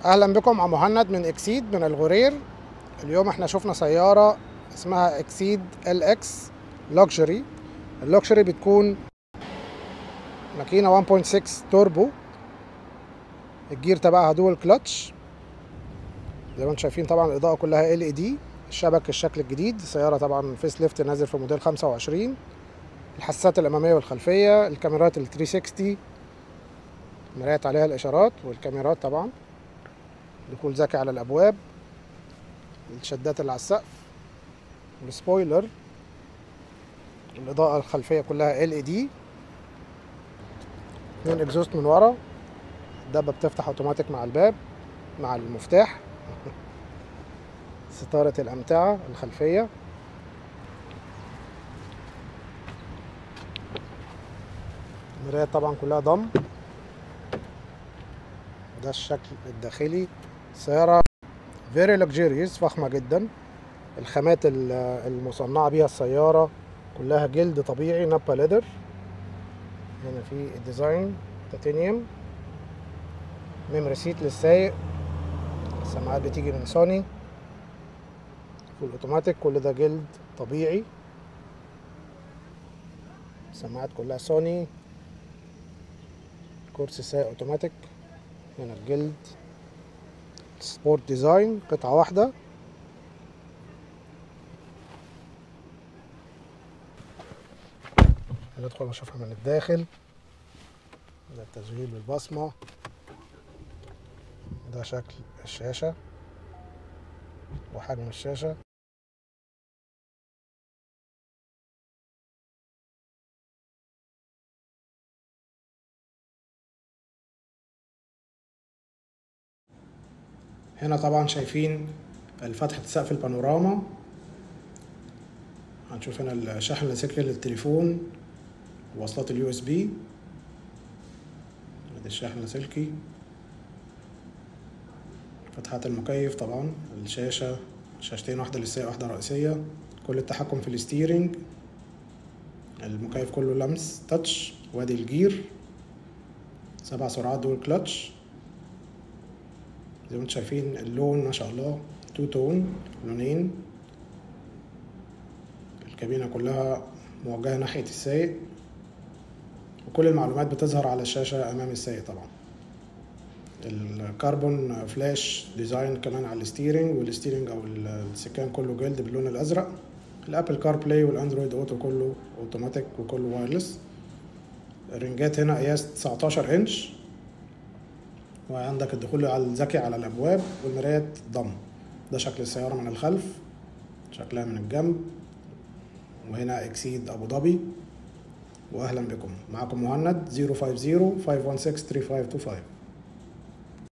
اهلا بكم مع مهند من اكسيد من الغرير. اليوم احنا شفنا سيارة اسمها اكسيد ال اكس لوكسجري. اللوكسجري بتكون ماكينة 1.6 توربو، الجير تبعها دول كلتش زي ما انتم شايفين. طبعا الاضاءة كلها LED، الشبك الشكل الجديد. السيارة طبعا فيس ليفت نازل في موديل 25. الحساسات الامامية والخلفية، الكاميرات ال 360، مرايات عليها الاشارات، والكاميرات طبعا دخول ذكي على الابواب، الشدات اللي على السقف، السبويلر، الإضاءة الخلفية كلها LED، 2 اكزوست من ورا، الدبة بتفتح اوتوماتيك مع الباب مع المفتاح، ستارة الأمتعة الخلفية، المرايات طبعا كلها ضم. ده الشكل الداخلي. السيارة very luxurious، فخمة جدا. الخامات المصنعة بيها السيارة كلها جلد طبيعي نابا ليدر. هنا في الديزاين تيتانيوم، ميموري سيت للسايق، السماعات بتيجي من سوني فول اوتوماتيك، كل ده جلد طبيعي. السماعات كلها سوني، كرسي سايق اوتوماتيك. هنا الجلد سبورت ديزاين قطعة واحدة. هندخل نشوفها من الداخل. ده التشغيل بالبصمة، ده شكل الشاشة وحجم الشاشة. هنا طبعا شايفين فتحة سقف البانوراما. هنشوف هنا الشاحن اللاسلكي للتليفون ووصلات USB. ادي الشاحن اللاسلكي، فتحات المكيف طبعا، الشاشة، شاشتين، واحدة للسايق واحدة رئيسية. كل التحكم في الستيرنج، المكيف كله لمس تاتش. وادي الجير، 7 سرعات دول كلتش زي ما انتم شايفين. اللون ما شاء الله 2 تون، لونين. الكابينة كلها موجهة ناحية السايق، وكل المعلومات بتظهر على الشاشة أمام السايق طبعا. الكربون فلاش ديزاين كمان على الستيرنج، والستيرنج أو السكان كله جلد باللون الأزرق. الأبل كار بلاي والأندرويد أوتو كله أوتوماتيك وكله وايرلس. الرنجات هنا قياس 19 إنش، وعندك الدخول على الذكي على الأبواب، والمرايات ضم. ده شكل السيارة من الخلف، شكلها من الجنب. وهنا اكسيد ابو ظبي. واهلا بكم، معكم مهند 050 516 3525.